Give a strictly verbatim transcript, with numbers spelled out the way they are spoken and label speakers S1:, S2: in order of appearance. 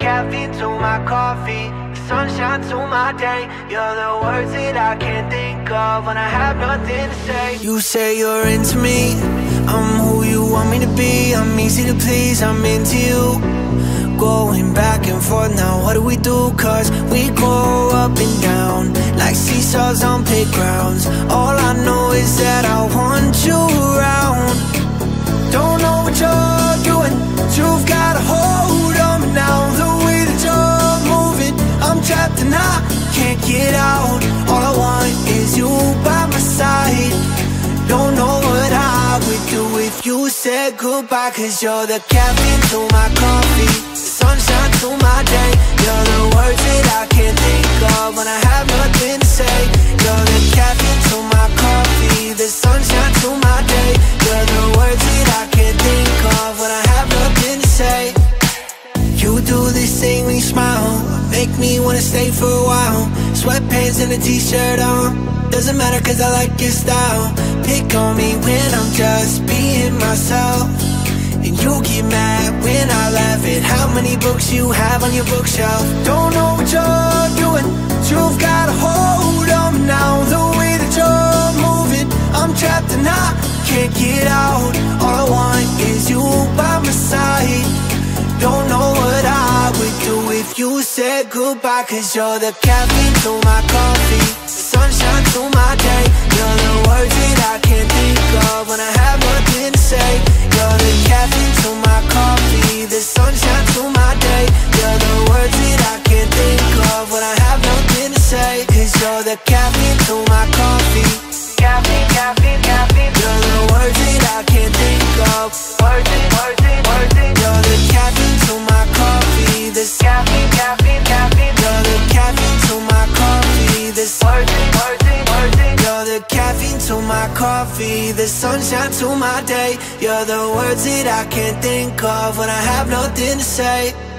S1: caffeine to my coffee, the sunshine to my day. You're the words that I can't think of when I have nothing to say. You say you're into me, I'm who you want me to be. I'm easy to please, I'm into you. Going back and forth now, what do we do? Cause we go up and down like seesaws on playgrounds. All I know is that I want you around. Don't know what you're doing, but you've got a hold on me now. The way that you're moving, I'm trapped and I can't get out. All I want is you by my side. Don't know what I would do if you said goodbye. Cause you're the caffeine to my coffee, sunshine to my day. You're the words that I can't think of when I have nothing to say. You're the caffeine to my coffee, the sunshine to my day. You're the words that I can't think of when I have nothing to say. You do this thing when you smile, make me wanna stay for a while. Sweatpants and a t-shirt on, doesn't matter cause I like your style. Pick on me when I'm just being myself, and you get mad when I laugh at how many books you have on your bookshelf. Don't know what you're doing, but you've got a hold on me now. The way that you're moving, I'm trapped and I can't get out. All I want is you by my side. Don't know what I would do if you said goodbye. Cause you're the caffeine to my coffee, sunshine to my day. You're the words that I can't think of when I have nothing to say. You're the caffeine to my coffee, the sunshine to my day. You're the words that I can't think of when I have nothing to say. Cause you're the caffeine to my coffee, caffeine, caffeine, caffeine. You're the words that I can't think of, words it, words it, words it. You're the caffeine to my coffee, this caffeine, caffeine, caffeine. You're the caffeine to my coffee, this words it, words it, words it. You're the caffeine to my coffee, the sunshine to my day. You're the words that I can't think of when I have nothing to say.